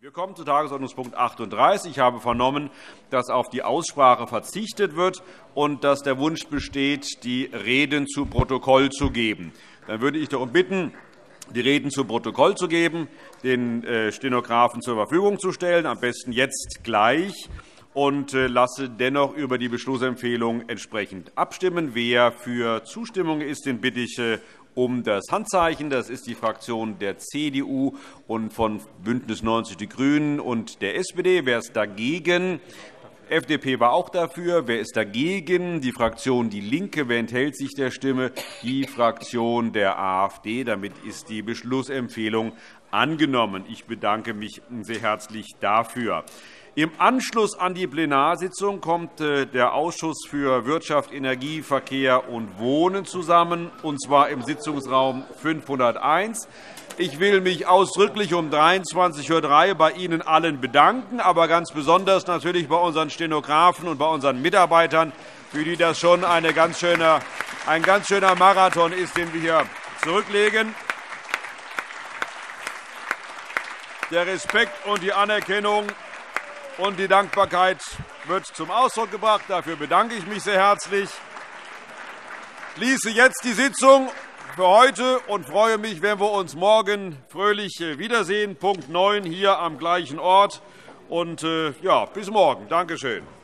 Wir kommen zu Tagesordnungspunkt 38. Ich habe vernommen, dass auf die Aussprache verzichtet wird und dass der Wunsch besteht, die Reden zu Protokoll zu geben. Dann würde ich darum bitten, die Reden zu Protokoll zu geben, den Stenografen zur Verfügung zu stellen, am besten jetzt gleich, und lasse dennoch über die Beschlussempfehlung entsprechend abstimmen. Wer für Zustimmung ist, den bitte ich um das Handzeichen. Das ist die Fraktion der CDU und von BÜNDNIS 90 die GRÜNEN und der SPD. Wer ist dagegen? FDP war auch dafür. Wer ist dagegen? Die Fraktion DIE LINKE. Wer enthält sich der Stimme? Die Fraktion der AfD. Damit ist die Beschlussempfehlung angenommen. Ich bedanke mich sehr herzlich dafür. Im Anschluss an die Plenarsitzung kommt der Ausschuss für Wirtschaft, Energie, Verkehr und Wohnen zusammen, und zwar im Sitzungsraum 501. Ich will mich ausdrücklich um 23:03 Uhr bei Ihnen allen bedanken, aber ganz besonders natürlich bei unseren Stenografen und bei unseren Mitarbeitern, für die das schon ein ganz schöner Marathon ist, den wir hier zurücklegen. Der Respekt und die Anerkennung und die Dankbarkeit wird zum Ausdruck gebracht. Dafür bedanke ich mich sehr herzlich. Ich schließe jetzt die Sitzung für heute und freue mich, wenn wir uns morgen fröhlich wiedersehen. Punkt 9 hier am gleichen Ort. Und, bis morgen. Danke schön.